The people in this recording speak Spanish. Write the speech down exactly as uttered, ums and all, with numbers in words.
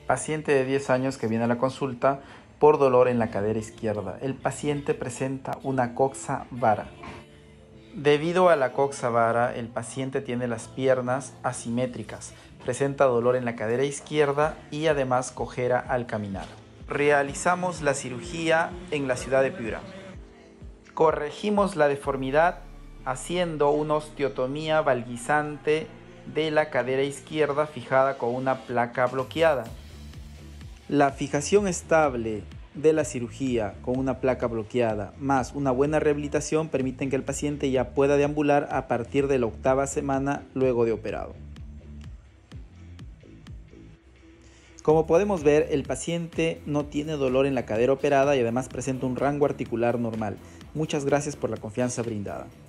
Paciente de diez años que viene a la consulta por dolor en la cadera izquierda. El paciente presenta una coxa vara. Debido a la coxa vara, el paciente tiene las piernas asimétricas, presenta dolor en la cadera izquierda y además cojera al caminar. Realizamos la cirugía en la ciudad de Piura. Corregimos la deformidad haciendo una osteotomía valgizante de la cadera izquierda fijada con una placa bloqueada. La fijación estable de la cirugía con una placa bloqueada más una buena rehabilitación permiten que el paciente ya pueda deambular a partir de la octava semana luego de operado. Como podemos ver, el paciente no tiene dolor en la cadera operada y además presenta un rango articular normal. Muchas gracias por la confianza brindada.